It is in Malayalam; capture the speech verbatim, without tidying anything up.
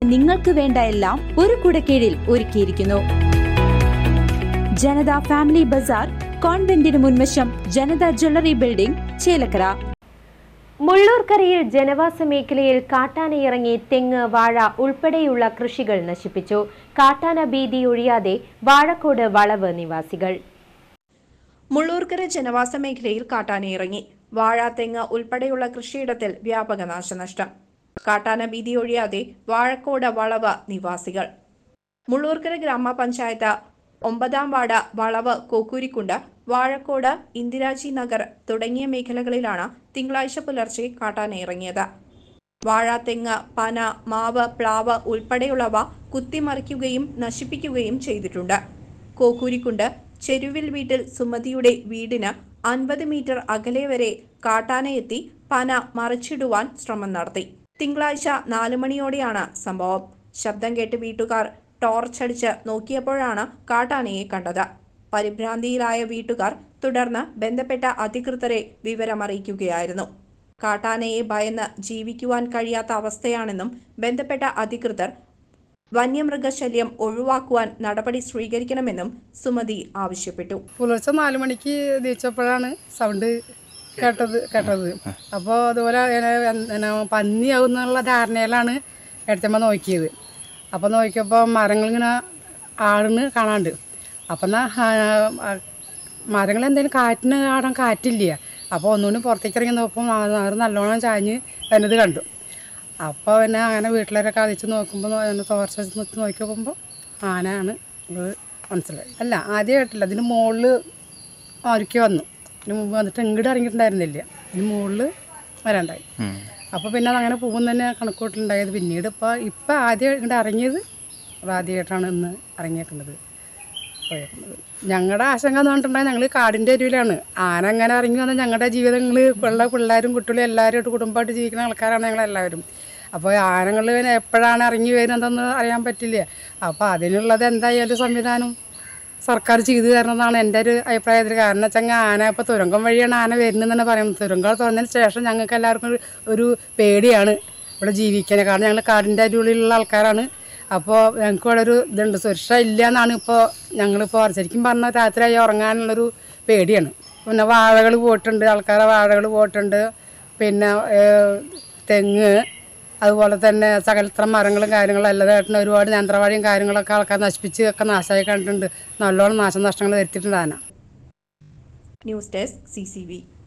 നിങ്ങൾക്ക് വേണ്ട എല്ലാം ഒരു കുടക്കീഴിൽ ഒരുക്കിയിരിക്കുന്നു. ജനത ഫാമിലി ബസാർ, കോൺവെന്റിന് മുൻവശം, ജനത ജ്വല്ലറി ബിൽഡിംഗ്, ചേലക്കര. മുള്ളൂർക്കരയിൽ ജനവാസ മേഖലയിൽ കാട്ടാനയിറങ്ങി തെങ്ങ്, വാഴ ഉൾപ്പെടെയുള്ള കൃഷികൾ നശിപ്പിച്ചു. കാട്ടാന ഭീതി ഒഴിയാതെ വാഴക്കോട് വളവ് നിവാസികൾ. മുള്ളൂർക്കര ജനവാസ മേഖലയിൽ കാട്ടാനയിറങ്ങി. വാഴ, തെങ്ങ് ഉൾപ്പെടെയുള്ള കൃഷിയിടത്തിൽ വ്യാപക നാശനഷ്ടം. കാട്ടാന ഭീതി ഒഴിയാതെ വാഴക്കോട് വളവ് നിവാസികൾ. മുള്ളൂർക്കര ഗ്രാമപഞ്ചായത്ത് ഒമ്പതാം വാർഡ് വളവ് കോക്കൂരിക്കുണ്ട്, വാഴക്കോട്, ഇന്ദിരാജി നഗർ തുടങ്ങിയ മേഖലകളിലാണ് തിങ്കളാഴ്ച പുലർച്ചെ കാട്ടാന ഇറങ്ങിയത്. വാഴ, തെങ്ങ്, പന, മാവ്, പ്ലാവ് ഉൾപ്പെടെയുള്ളവ കുത്തിമറിക്കുകയും നശിപ്പിക്കുകയും ചെയ്തിട്ടുണ്ട്. കോക്കൂരിക്കുണ്ട് ചെരുവിൽ വീട്ടിൽ സുമതിയുടെ വീടിന് അൻപത് മീറ്റർ അകലെ വരെ കാട്ടാനയെത്തി പന മറിച്ചിടുവാൻ ശ്രമം നടത്തി. തിങ്കളാഴ്ച നാലു മണിയോടെയാണ് സംഭവം. ശബ്ദം കേട്ട് വീട്ടുകാർ ടോർച്ചടിച്ച് നോക്കിയപ്പോഴാണ് കാട്ടാനയെ കണ്ടത്. പരിഭ്രാന്തിയിലായ വീട്ടുകാർ തുടർന്ന് ബന്ധപ്പെട്ട അധികൃതരെ വിവരമറിയിക്കുകയായിരുന്നു. കാട്ടാനയെ ഭയന്ന് ജീവിക്കുവാൻ കഴിയാത്ത അവസ്ഥയാണെന്നും ബന്ധപ്പെട്ട അധികൃതർ വന്യമൃഗശല്യം ഒഴിവാക്കുവാൻ നടപടി സ്വീകരിക്കണമെന്നും സുമതി ആവശ്യപ്പെട്ടു. പുലർച്ചെ നാലു മണിക്ക് നീച്ചപ്പോഴാണ് സൗണ്ട് കേട്ടത് കേട്ടത് അപ്പോൾ അതുപോലെ പന്നിയാവുന്നുള്ള ധാരണയിലാണ് എടുത്തമ്മ നോക്കിയത്. അപ്പോൾ നോക്കിയപ്പോൾ മരങ്ങളിങ്ങനെ ആടുന്ന് കാണാണ്ട്. അപ്പം എന്നാൽ മരങ്ങൾ എന്തെങ്കിലും കാറ്റിന് ആടാൻ കാറ്റില്ല. അപ്പോൾ ഒന്നുകൂടി പുറത്തേക്ക് ഇറങ്ങി നോക്കുമ്പോൾ നല്ലോണം ചാഞ്ഞ് വരുന്നത് കണ്ടു. അപ്പോൾ പിന്നെ അങ്ങനെ വീട്ടിലൊക്കെ അതിച്ച് നോക്കുമ്പോൾ തോർച്ച നിർത്തി നോക്കി നോക്കുമ്പോൾ ആനയാണ് ഇത് മനസ്സിലായി. അല്ല ആദ്യമായിട്ടില്ല, അതിന് മുകളിൽ ഒരുക്കി വന്നു. ഇതിന് മുമ്പ് വന്നിട്ട് ഇങ്ങോട്ട് ഇറങ്ങിയിട്ടുണ്ടായിരുന്നില്ല, ഇതിന് മുകളിൽ വരാണ്ടായി. അപ്പോൾ പിന്നെ അതങ്ങനെ പോകുന്ന തന്നെ കണക്കൂട്ടിലുണ്ടായത്. പിന്നീട് ഇപ്പോൾ ഇപ്പം ആദ്യം ഇങ്ങോട്ട് ഇറങ്ങിയത് അത് ആദ്യമായിട്ടാണ് ഇന്ന് ഇറങ്ങിയേക്കുന്നത് പോയേക്കുന്നത്. ഞങ്ങളുടെ ആശങ്ക എന്ന് പറഞ്ഞിട്ടുണ്ടെങ്കിൽ ഞങ്ങൾ കാടിൻ്റെ അരുവിലാണ്. ആന അങ്ങനെ ഇറങ്ങി വന്നാൽ ഞങ്ങളുടെ ജീവിതങ്ങൾ ഉള്ള പിള്ളേരും കുട്ടികളും എല്ലാവരും കുടുംബമായിട്ട് ജീവിക്കുന്ന ആൾക്കാരാണ് ഞങ്ങളെല്ലാവരും. അപ്പോൾ ആനകൾ എപ്പോഴാണ് ഇറങ്ങി വരുന്നതെന്ന് അറിയാൻ പറ്റില്ല. അപ്പോൾ അതിനുള്ളത് എന്തായാലും സംവിധാനം സർക്കാർ ചെയ്തു തരണമെന്നാണ് എൻ്റെ ഒരു അഭിപ്രായത്തിൽ. കാരണം വെച്ചാൽ ആന ഇപ്പോൾ തുരങ്കം വഴിയാണ് ആന വരുന്നതെന്ന് തന്നെ പറയുന്നത്. തുരങ്കം തുറന്നതിന് ശേഷം ഞങ്ങൾക്ക് എല്ലാവർക്കും ഒരു പേടിയാണ് ഇവിടെ ജീവിക്കാൻ. കാരണം ഞങ്ങൾ കാടിൻ്റെ അരുവിലുള്ള ആൾക്കാരാണ്. അപ്പോൾ ഞങ്ങൾക്ക് ഇവിടെ ഒരു ഇതുണ്ട്, സുരക്ഷ ഇല്ല എന്നാണ് ഇപ്പോൾ ഞങ്ങളിപ്പോൾ ശരിക്കും പറഞ്ഞാൽ രാത്രിയായി ഉറങ്ങാനുള്ളൊരു പേടിയാണ്. പിന്നെ വാഴകൾ പോയിട്ടുണ്ട്, ആൾക്കാരെ വാഴകൾ പോയിട്ടുണ്ട്. പിന്നെ തെങ്ങ്, അതുപോലെ തന്നെ സകലത്ര മരങ്ങളും കാര്യങ്ങളും എല്ലാതായിട്ടും ഒരുപാട് നേന്ത്രവാഴിയും കാര്യങ്ങളൊക്കെ ആൾക്കാർ നശിപ്പിച്ച് ഒക്കെ നാശമായി കണ്ടിട്ടുണ്ട്. നല്ലോണം നാശനഷ്ടങ്ങൾ വരുത്തിയിട്ടുണ്ട് ആന. News desk C C V.